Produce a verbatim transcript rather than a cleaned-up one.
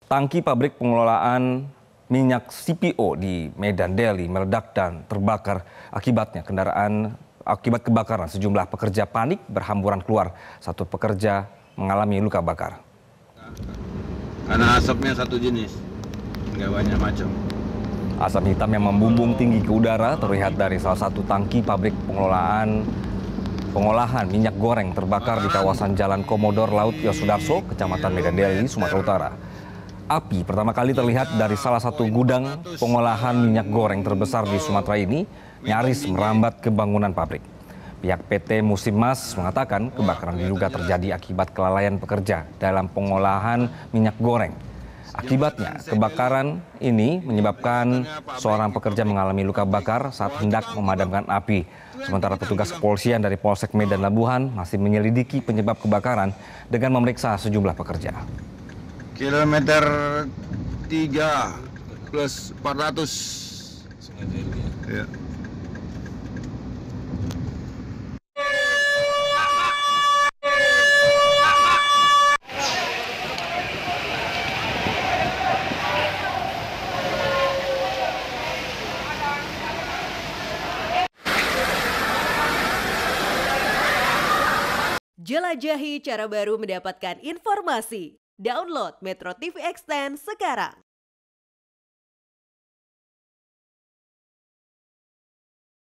Tangki pabrik pengelolaan minyak C P O di Medan Delhi meledak dan terbakar. Akibatnya kendaraan akibat kebakaran sejumlah pekerja panik berhamburan keluar. Satu pekerja mengalami luka bakar. Karena asapnya satu jenis, nggak banyak macam. Asap hitam yang membumbung tinggi ke udara terlihat dari salah satu tangki pabrik pengelolaan pengolahan minyak goreng terbakar di kawasan Jalan Komodor Laut Yosudarso, Kecamatan Medan Delhi, Sumatera Utara. Api pertama kali terlihat dari salah satu gudang pengolahan minyak goreng terbesar di Sumatera ini, nyaris merambat ke bangunan pabrik. Pihak P T Musim Mas mengatakan kebakaran diduga terjadi akibat kelalaian pekerja dalam pengolahan minyak goreng. Akibatnya, kebakaran ini menyebabkan seorang pekerja mengalami luka bakar saat hendak memadamkan api. Sementara petugas kepolisian dari Polsek Medan Labuhan masih menyelidiki penyebab kebakaran dengan memeriksa sejumlah pekerja. Kilometer tiga plus empat ratus. Ya. Jelajahi cara baru mendapatkan informasi. Download Metro T V Extend sekarang.